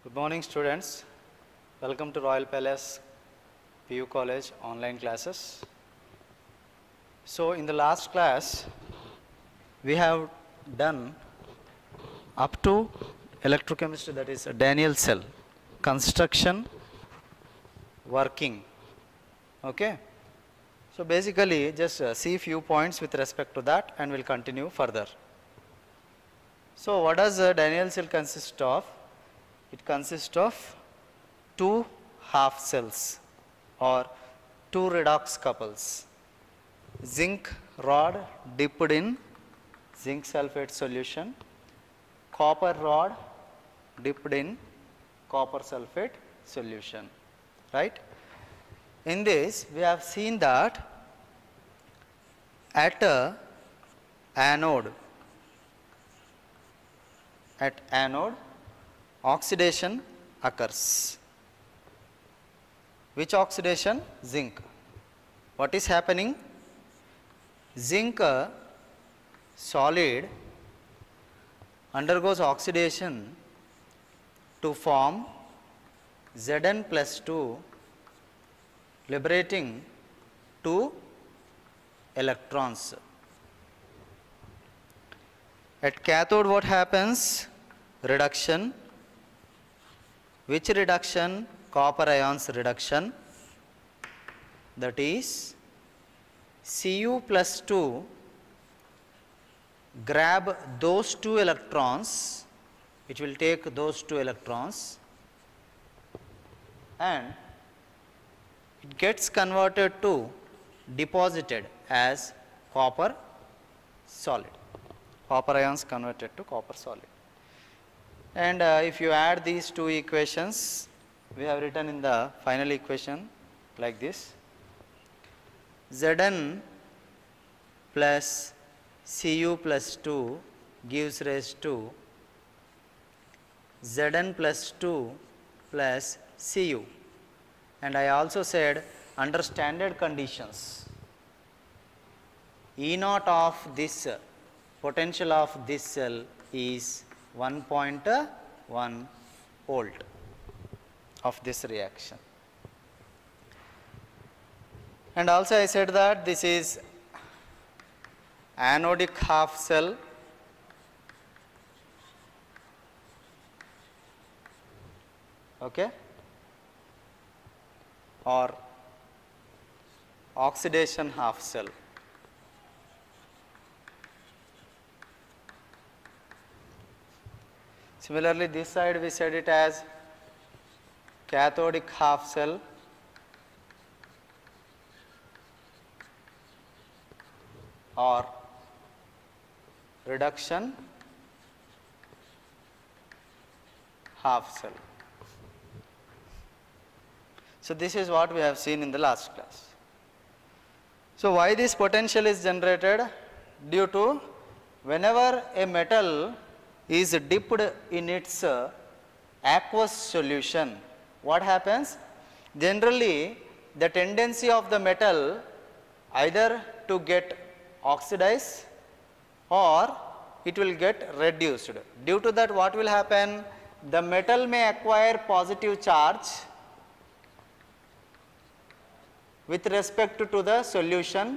Good morning, students. Welcome to Royal Palace PU College online classes. So in the last class we have done up to electrochemistry, that is Daniell cell construction, working. Okay, so basically just see few points with respect to that and we'll continue further. So what does Daniell cell consist of? It consists of two half cells or two redox couples. Zinc rod dipped in zinc sulfate solution, copper rod dipped in copper sulfate solution, right? In this we have seen that at anode oxidation occurs. Which oxidation? Zinc. What is happening? Zinc solid undergoes oxidation to form Zn plus 2, liberating 2 electrons. At cathode what happens? Reduction. Which reduction? Copper ions reduction, that is Cu plus 2 grab those 2 electrons, it will take those 2 electrons and it gets converted to deposited as copper solid, copper ions converted to copper solid. And if you add these two equations, we have written in the final equation like this: Zn plus Cu plus 2 gives rise to Zn plus 2 plus Cu. And I also said under standard conditions, E naught of this potential of this cell is 1.1 volt of this reaction. And also I said that this is anodic half cell okay, or oxidation half cell. Similarly, this side we said it as cathodic half cell or reduction half cell. So this is what we have seen in the last class. So why this potential is generated? Due to whenever a metal is dipped in its aqueous solution, what happens? Generally the tendency of the metal either to get oxidized or it will get reduced. Due to that, what will happen? The metal may acquire positive charge with respect to the solution,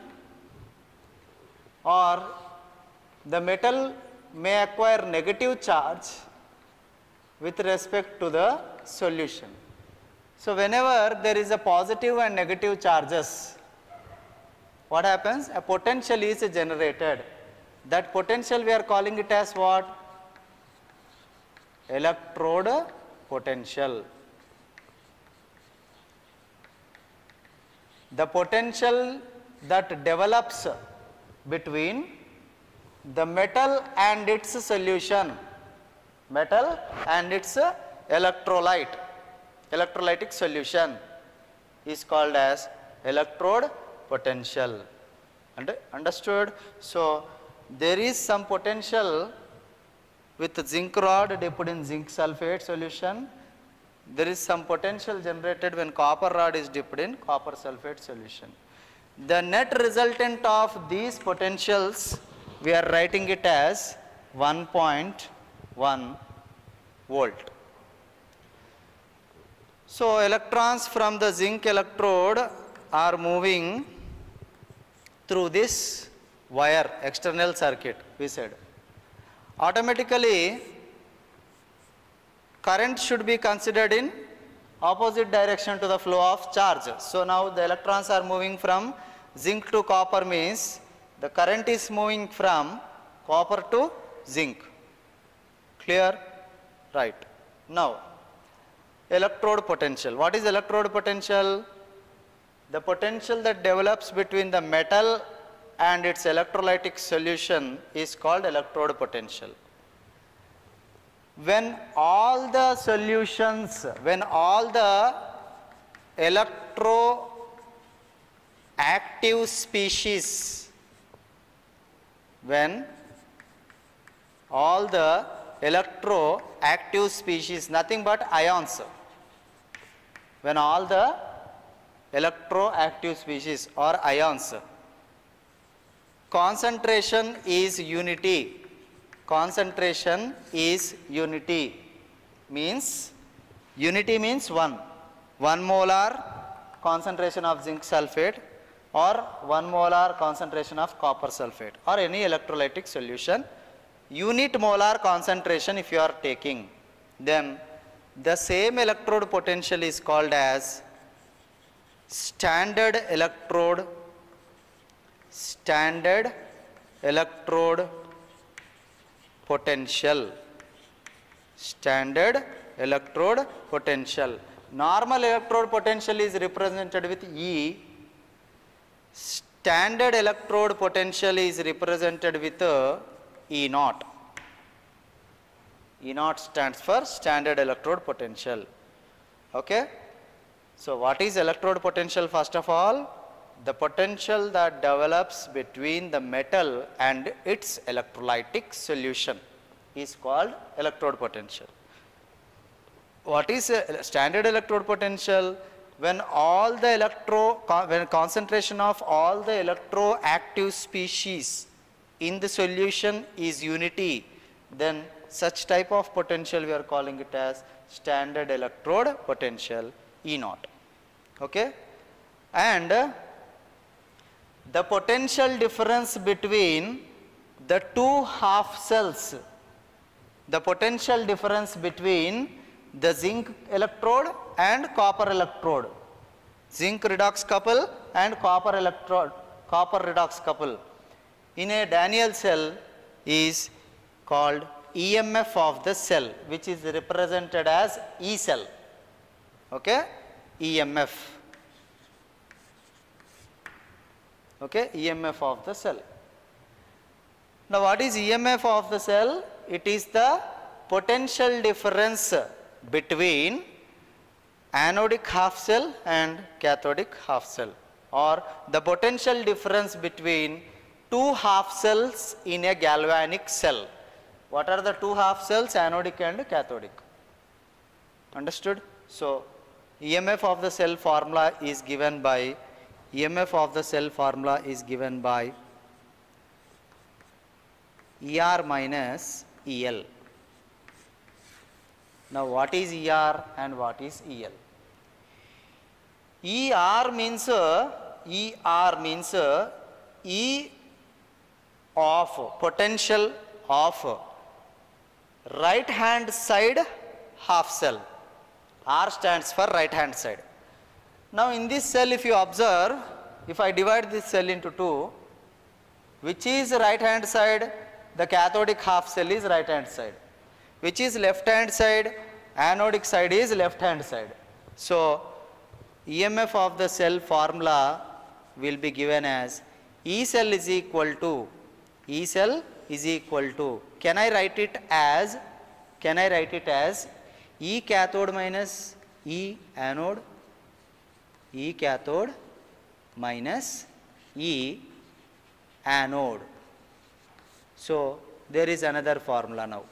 or the metal may acquire negative charge with respect to the solution. So whenever there is a positive and negative charges, what happens? A potential is generated. That potential we are calling it as what? Electrode potential. The potential that develops between the metal and its solution, metal and its electrolytic solution is called as electrode potential. Understood? So there is some potential with zinc rod dipped in zinc sulfate solution. There is some potential generated when copper rod is dipped in copper sulfate solution. The net resultant of these potentials, we are writing it as 1.1 volt. So electrons from the zinc electrode are moving through this wire, external circuit, we said. Automatically, current should be considered in opposite direction to the flow of charge. So now the electrons are moving from zinc to copper, means the current is moving from copper to zinc. Clear? Right. Now, electrode potential. What is electrode potential? The potential that develops between the metal and its electrolytic solution is called electrode potential. When all the solutions, when all the electroactive species, when all the electroactive species, nothing but ions, when all the electroactive species or ions, concentration is unity. Concentration is unity, means unity means 1 molar concentration of zinc sulfate or 1 molar concentration of copper sulfate or any electrolytic solution, unit molar concentration if you are taking, then the same electrode potential is called as standard electrode potential. Standard electrode potential. Normal electrode potential is represented with E. Standard electrode potential is represented with E naught. E naught stands for standard electrode potential. Okay. So what is electrode potential? First of all, the potential that develops between the metal and its electrolytic solution is called electrode potential. What is a standard electrode potential? When all the when concentration of all the electroactive species in the solution is unity, then such type of potential we are calling it as standard electrode potential, E naught. Okay? And the potential difference between the two half cells, the potential difference between the zinc electrode and copper electrode, zinc redox couple and copper redox couple in a Daniell cell is called EMF of the cell, which is represented as E cell. Okay? EMF. Okay? EMF of the cell. Now what is EMF of the cell? It is the potential difference between anodic half cell and cathodic half cell, or the potential difference between two half cells in a galvanic cell. What are the two half cells? Anodic and cathodic. Understood? So EMF of the cell formula is given by ER minus EL. Now what is ER and what is EL? ER means E of potential of right hand side half cell. R stands for right hand side. Now in this cell, if you observe, if I divide this cell into two, which is right hand side? The cathodic half cell is right hand side. Which is left hand side? Anodic side is left hand side. So EMF of the cell formula will be given as E cell is equal to can I write it as E cathode minus E anode, E cathode minus E anode. So there is another formula now.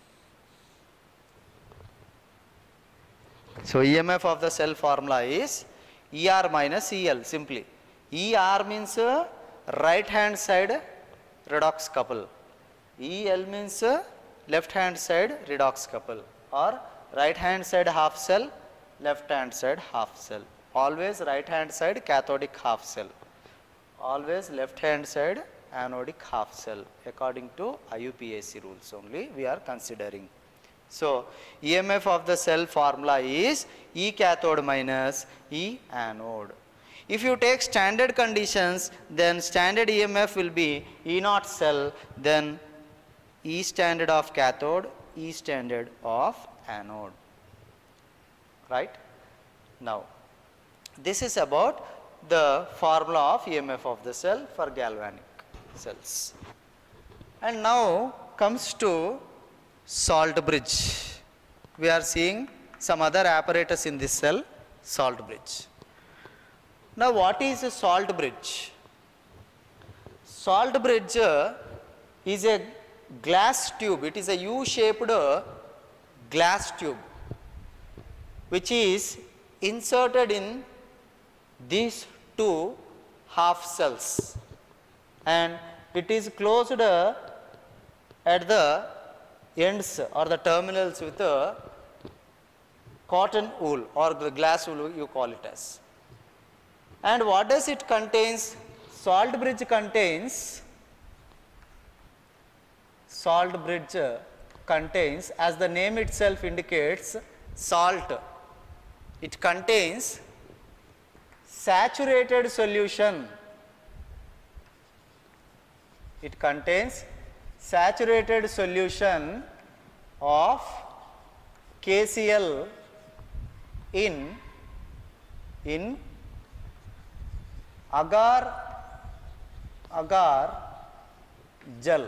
So EMF of the cell formula is ER minus EL simply. ER means right hand side redox couple. EL means left hand side redox couple, or right hand side half cell, left hand side half cell. Always right hand side cathodic half cell. Always left hand side anodic half cell. According to IUPAC rules only we are considering. So, EMF of the cell formula is E cathode minus E anode. If you take standard conditions, then standard EMF will be E naught cell, then E standard of cathode, E standard of anode. Right? Now, this is about the formula of EMF of the cell for galvanic cells. And now comes to salt bridge. We are seeing some other apparatus in this cell, salt bridge. Now, what is a salt bridge? Salt bridge is a glass tube. It is a U-shaped glass tube which is inserted in these two half cells, and it is closed at the ends or the terminals with a cotton wool or the glass wool you call it as. And what does it contains? Salt bridge contains, as the name itself indicates, salt. It contains saturated solution. It contains saturated solution of KCl in agar gel.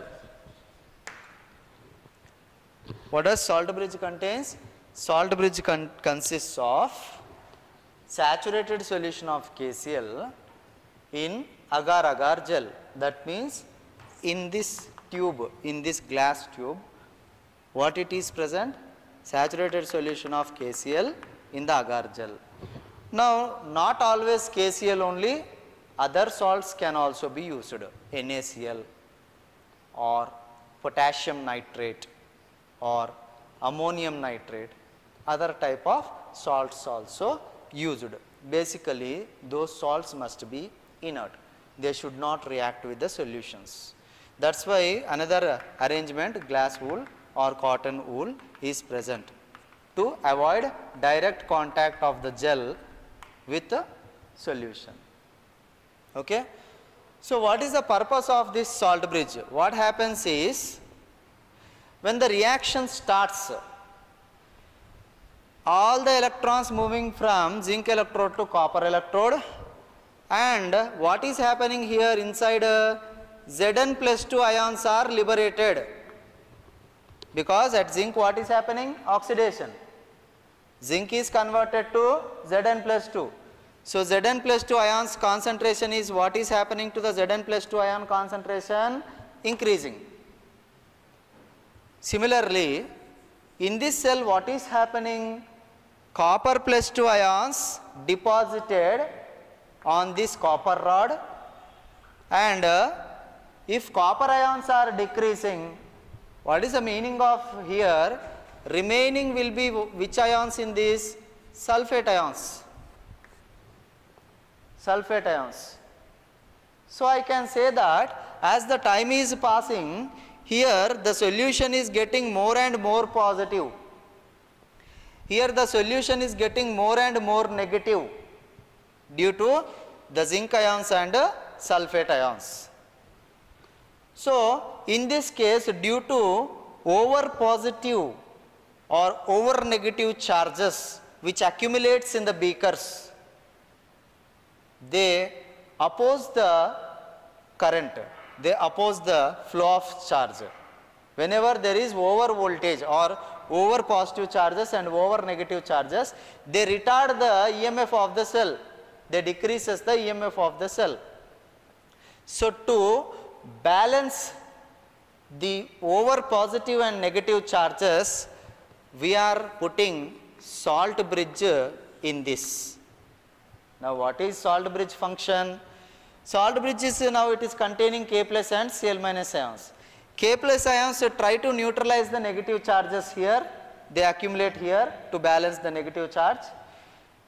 What does salt bridge contains? Salt bridge consists of saturated solution of KCl in agar gel. That means in this tube, in this glass tube, what it is present? Saturated solution of KCl in the agar gel. Now, not always KCl only, other salts can also be used, NaCl or potassium nitrate or ammonium nitrate, other type of salts also used. Basically, those salts must be inert. They should not react with the solutions. That is why another arrangement, glass wool or cotton wool is present to avoid direct contact of the gel with the solution. Okay. So, what is the purpose of this salt bridge? What happens is, when the reaction starts, all the electrons moving from zinc electrode to copper electrode, and what is happening here inside, Zn plus 2 ions are liberated, because at zinc what is happening? Oxidation. Zinc is converted to Zn plus 2. So, Zn plus 2 ions concentration is, what is happening to the Zn plus 2 ion concentration? Increasing. Similarly, in this cell what is happening? Copper plus 2 ions deposited on this copper rod, and if copper ions are decreasing, what is the meaning of here? Remaining will be which ions in this? Sulfate ions. Sulfate ions. So, I can say that as the time is passing, here the solution is getting more and more positive. Here the solution is getting more and more negative due to the zinc ions and sulfate ions. So, in this case, due to over positive or over negative charges which accumulates in the beakers, they oppose the current, they oppose the flow of charge. Whenever there is over voltage or over positive charges and over negative charges, they retard the EMF of the cell, they decreases the EMF of the cell. So, to balance the over positive and negative charges, we are putting salt bridge in this. Now, what is salt bridge function? Salt bridge is, now it is containing K plus and Cl minus ions. K plus ions try to neutralize the negative charges here, they accumulate here to balance the negative charge.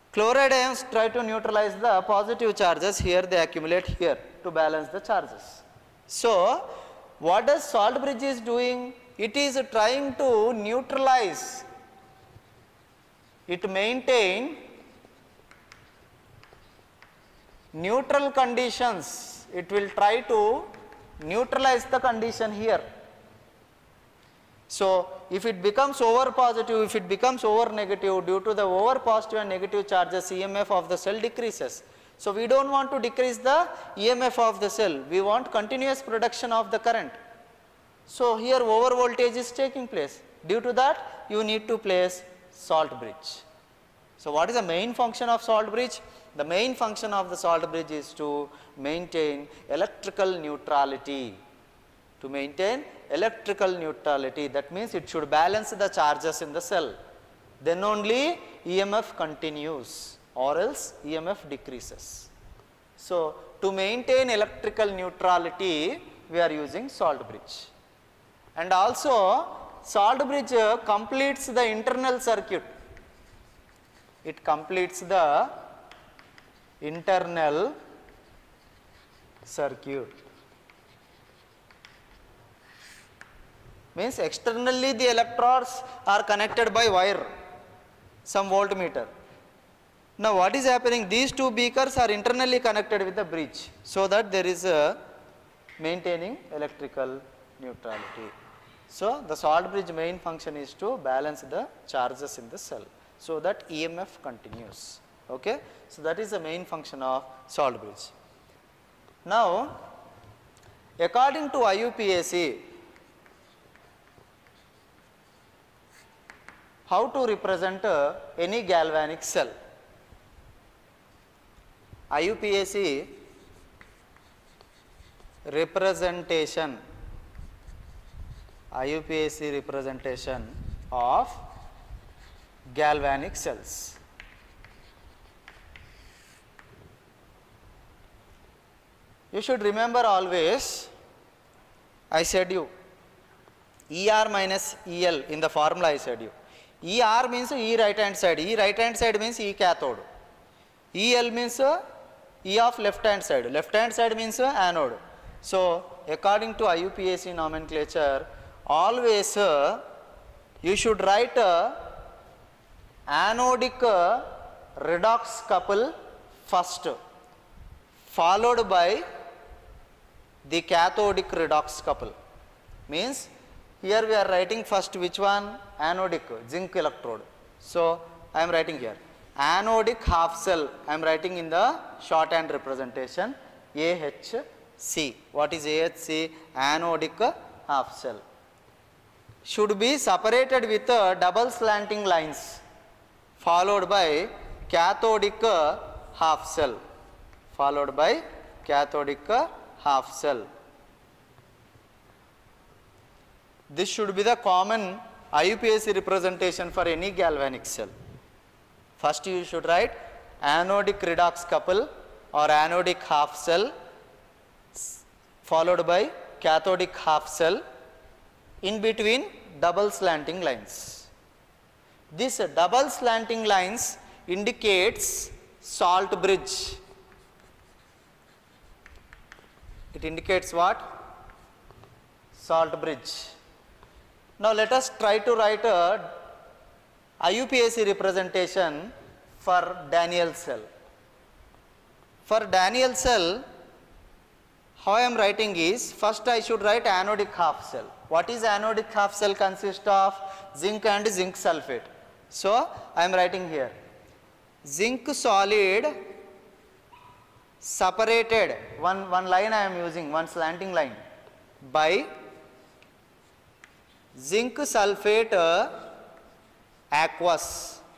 Chloride ions try to neutralize the positive charges, here they accumulate here to balance the charges. So, what does salt bridge is doing? It is trying to neutralize, it maintain neutral conditions, it will try to neutralize the condition here. So, if it becomes over positive, if it becomes over negative, due to the over positive and negative charges, EMF of the cell decreases. So, we do not want to decrease the EMF of the cell, we want continuous production of the current. So, here over voltage is taking place, due to that you need to place salt bridge. So, what is the main function of salt bridge? The main function of the salt bridge is to maintain electrical neutrality. To maintain electrical neutrality, that means it should balance the charges in the cell. Then only EMF continues, or else EMF decreases. So, to maintain electrical neutrality, we are using salt bridge. And also, salt bridge completes the internal circuit. It completes the internal circuit. Means externally the electrodes are connected by wire, some voltmeter. Now what is happening? These two beakers are internally connected with the bridge, so that there is a maintaining electrical neutrality. So the salt bridge main function is to balance the charges in the cell, so that EMF continues. Okay? So that is the main function of salt bridge. Now according to IUPAC, how to represent any galvanic cell? IUPAC representation, IUPAC representation of galvanic cells. You should remember always, I said you, ER minus EL in the formula I said you. ER means E right hand side, E right hand side means E cathode. EL means E of left hand side means anode. So, according to IUPAC nomenclature, always you should write anodic redox couple first, followed by the cathodic redox couple. Means here we are writing first which one? Anodic, zinc electrode. So, I am writing here anodic half cell, I am writing in the shorthand representation AHC. What is AHC? Anodic half cell. Should be separated with double slanting lines, followed by cathodic half cell, followed by cathodic half cell. This should be the common IUPAC representation for any galvanic cell. First you should write anodic redox couple or anodic half cell, followed by cathodic half cell, in between double slanting lines. This double slanting lines indicates salt bridge. It indicates what? Salt bridge. Now let us try to write a IUPAC representation for Daniell cell. For Daniell cell, how I am writing is, first I should write anodic half cell. What is anodic half cell? Consist of zinc and zinc sulfate. So I am writing here zinc solid separated, one line I am using, one slanting line, by zinc sulfate aqueous,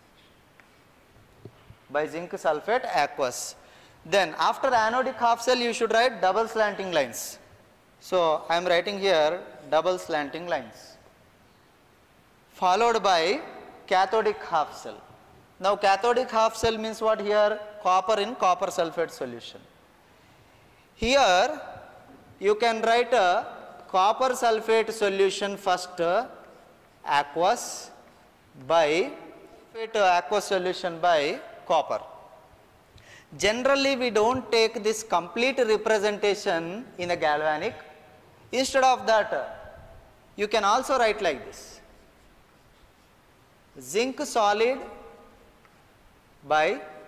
by zinc sulfate aqueous. Then after anodic half cell you should write double slanting lines. So I am writing here double slanting lines, followed by cathodic half cell. Now cathodic half cell means what here? Copper in copper sulfate solution. Here you can write a copper sulfate solution first aqueous, by aqueous solution by copper. Generally, we don't take this complete representation in a galvanic. Instead of that, you can also write like this: zinc solid by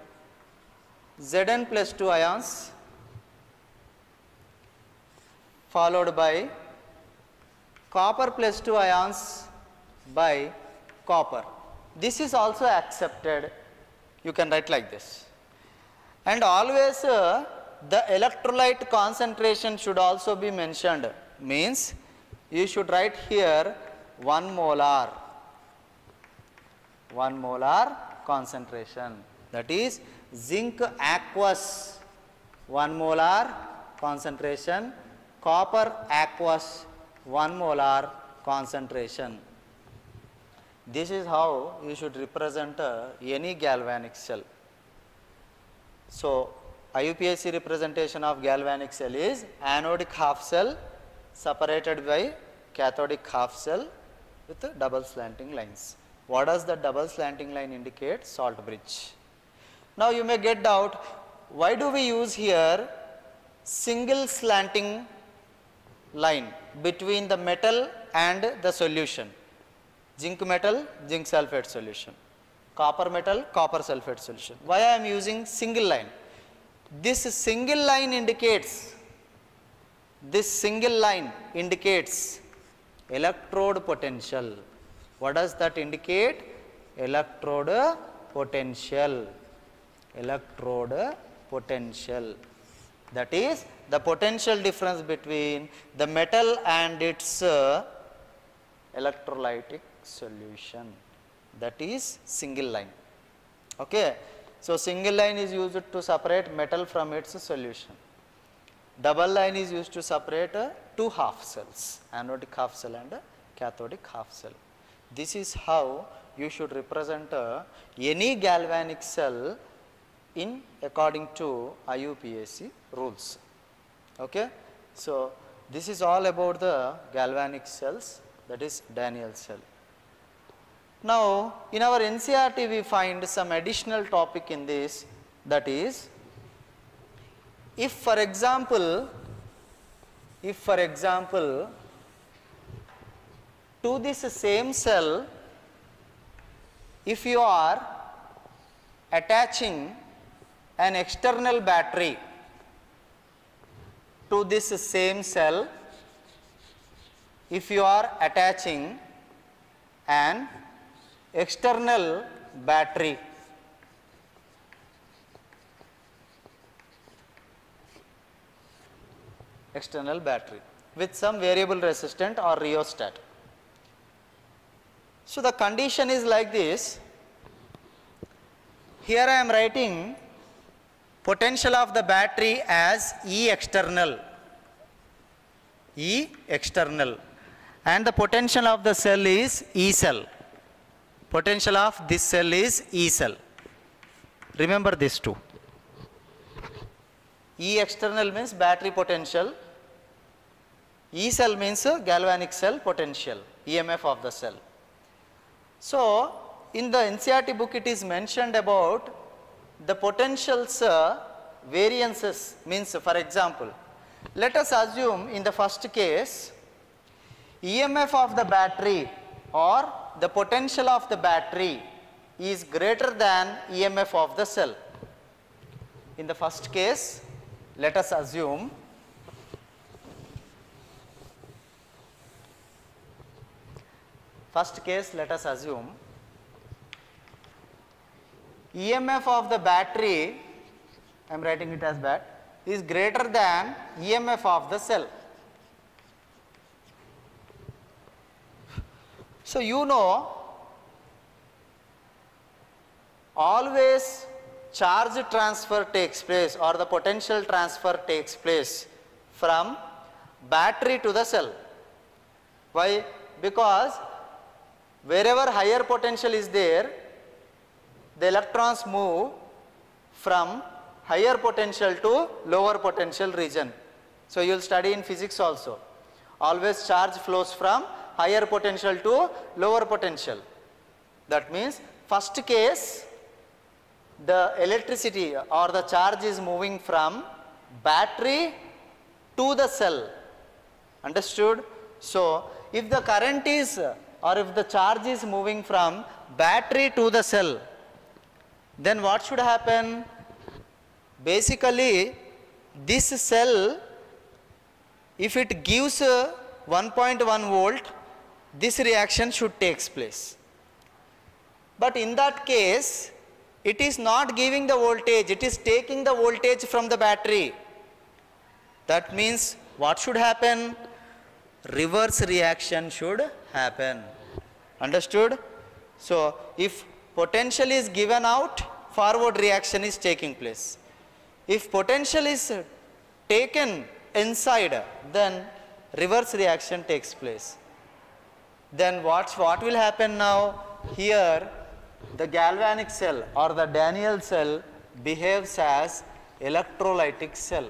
Zn plus 2 ions followed by copper plus 2 ions by copper. This is also accepted. You can write like this. And always the electrolyte concentration should also be mentioned. Means you should write here 1 molar. 1 molar concentration. That is zinc aqueous 1 molar concentration, copper aqueous 1 molar concentration. This is how you should represent any galvanic cell. So, IUPAC representation of galvanic cell is anodic half cell separated by cathodic half cell with double slanting lines. What does the double slanting line indicate? Salt bridge. Now, you may get doubt, why do we use here single slanting line between the metal and the solution? Zinc metal, zinc sulfate solution. Copper metal, copper sulfate solution. Why I am using single line? This single line indicates electrode potential. What does that indicate? Electrode potential. Electrode potential. That is the potential difference between the metal and its electrolytic solution. That is single line. Okay. So, single line is used to separate metal from its solution. Double line is used to separate two half cells, anodic half cell and cathodic half cell. This is how you should represent any galvanic cell in according to IUPAC rules. Okay. So, this is all about the galvanic cells, that is Daniell cell. Now, in our NCERT we find some additional topic in this, that is, if for example to this same cell, if you are attaching an external battery to this same cell, if you are attaching an external battery with some variable resistant or rheostat. So, the condition is like this. Here I am writing potential of the battery as E external, and the potential of the cell is E cell. Potential of this cell is E cell. Remember this too. E external means battery potential, E cell means galvanic cell potential, EMF of the cell. So, in the NCERT book it is mentioned about the potentials variances. Means, for example, let us assume in the first case EMF of the battery or the potential of the battery is greater than EMF of the cell. In the first case, let us assume EMF of the battery, I am writing it as that, is greater than EMF of the cell. So, you know, always charge transfer takes place or the potential transfer takes place from battery to the cell. Why? Because wherever higher potential is there, the electrons move from higher potential to lower potential region. So, you will study in physics also. Always charge flows from higher potential to lower potential. That means, first case the electricity or the charge is moving from battery to the cell. Understood? So, if the current is or if the charge is moving from battery to the cell, then what should happen? Basically, this cell, if it gives 1.1 volt, this reaction should take place. But in that case, it is not giving the voltage, it is taking the voltage from the battery. That means what should happen? Reverse reaction should happen. Understood? So, if potential is given out, forward reaction is taking place. If potential is taken inside, then reverse reaction takes place. Then what will happen now? Here, the galvanic cell or the Daniell cell behaves as electrolytic cell.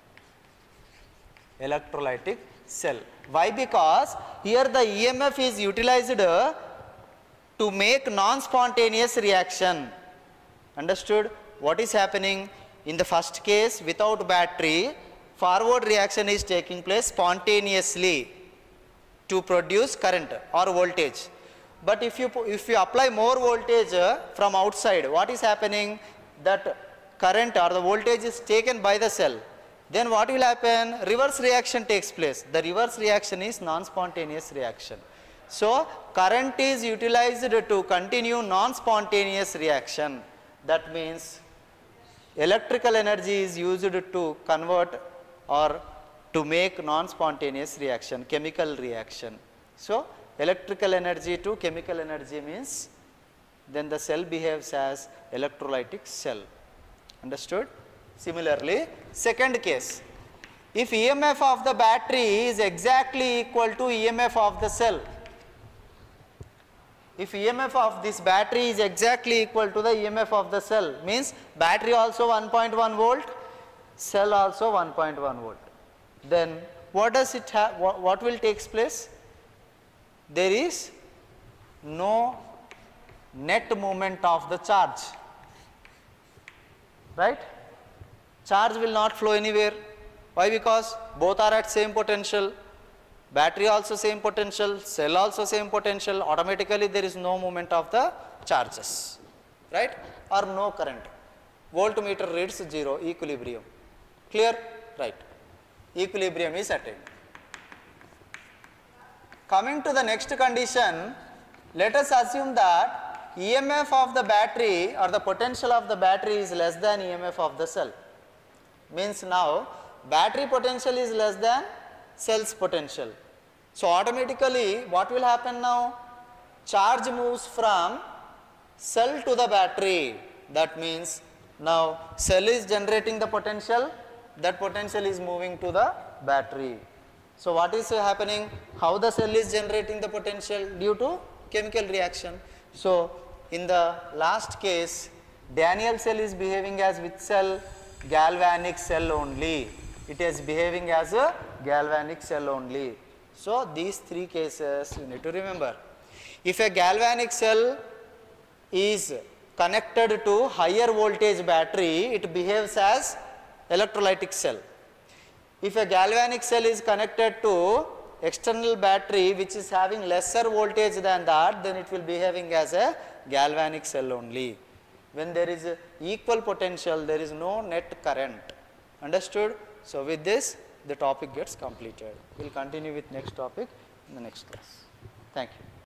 Electrolytic cell. Why? Because here the EMF is utilized to make non-spontaneous reaction. Understood? What is happening? In the first case, without battery, forward reaction is taking place spontaneously to produce current or voltage. But if you apply more voltage from outside, what is happening? That current or the voltage is taken by the cell. Then what will happen? Reverse reaction takes place. The reverse reaction is non-spontaneous reaction. So, current is utilized to continue non-spontaneous reaction. That means electrical energy is used to convert or to make non-spontaneous reaction, chemical reaction. So, electrical energy to chemical energy means then the cell behaves as electrolytic cell. Understood? Similarly, second case, if EMF of the battery is exactly equal to EMF of the cell, if EMF of this battery is exactly equal to the EMF of the cell, means battery also 1.1 volt, cell also 1.1 volt, then what does it have, what will take place? There is no net movement of the charge, right? Charge will not flow anywhere. Why? Because both are at same potential, battery also same potential, cell also same potential, automatically there is no movement of the charges, right? Or no current. Voltmeter reads 0, equilibrium. Clear? Right. Equilibrium is attained. Coming to the next condition, let us assume that EMF of the battery or the potential of the battery is less than EMF of the cell. Means now battery potential is less than cell's potential. So, automatically what will happen now? Charge moves from cell to the battery. That means now cell is generating the potential, that potential is moving to the battery. So, what is happening? How the cell is generating the potential? Due to chemical reaction. So, in the last case, Daniell cell is behaving as which cell? Galvanic cell only. It is behaving as a galvanic cell only. So, these three cases you need to remember. If a galvanic cell is connected to higher voltage battery, it behaves as electrolytic cell. If a galvanic cell is connected to external battery which is having lesser voltage than that, then it will be behaving as a galvanic cell only. When there is equal potential, there is no net current. Understood? So, with this the topic gets completed. We will continue with next topic in the next class. Thank you.